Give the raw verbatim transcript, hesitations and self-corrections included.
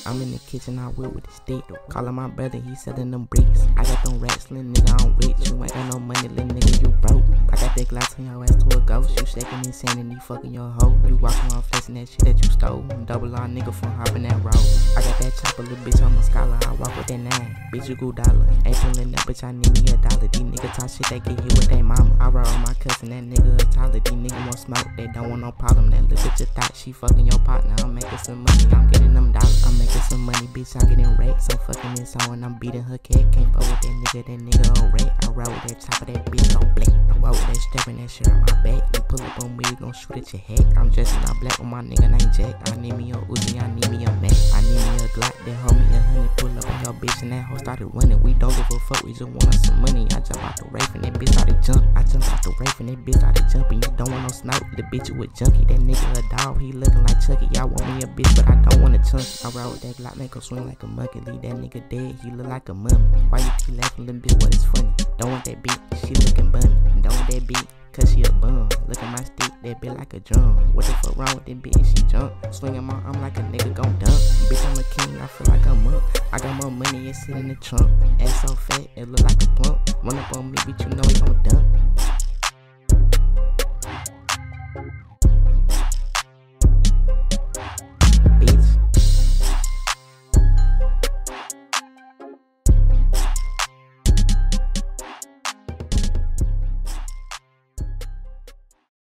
I'm in the kitchen, I whip with the stick. Calling my brother, he selling them bricks. I got them wrestling, nigga, I'm rich. You ain't got no money, little nigga, you broke. I got that glass on your ass to a ghost. You shaking insanity, fucking your hoe. You walking around flexing that shit that you stole. Double R nigga from hopping that road. I got that chopper, little bitch, I'm a scholar. I walk with that nine. Bitch, you go dollar. Ain't pulling that bitch, I need me a dollar. These niggas talk shit, they get hit with their mama. I ride with my cousin, that nigga a taller. These niggas want smoke, they don't want no problem. That little bitch a thought she fucking your partner. I'm making some money, I'm getting them dollars. I'm making some money, bitch, I'm getting racks. I'm fucking this on and I'm beating her cat. Can't fuck with that nigga, that nigga on rat. I ride with that top of that bitch on black. I ride with that strap and that shit on my back. You pull up on me, you gon' shoot at your head. I'm dressed in all black with my nigga named Jack. I need me a Uzi, I need me a Mac. I need me a Glock, that hold me a hundred. Pull up on your bitch and that hoe started running. We don't give a fuck, we just want some money. I jump out the rafe and that bitch started jump. I jump out the rafe and that bitch started jumping. You don't want no snout, the bitch you a junkie. That nigga a dog, he looking like Chucky. Y'all want me a bitch, but I don't want a chunk. I ride with that Glock, make her swing like a monkey. Leave that nigga dead, he look like a mummy. Why you keep laughing, little bitch? What is funny? Don't want that beat, she looking bummy. Don't want that beat, cause she a bum. Look at my stick, that bitch like a drum. What the fuck wrong with that bitch? She jump, swinging my arm like a nigga gon' dump. Bitch, I'm a king, I feel like I'm up. I got more money, it sit in the trunk. Ass so fat, it look like a plump. Run up on me, bitch, you know he gon' dump.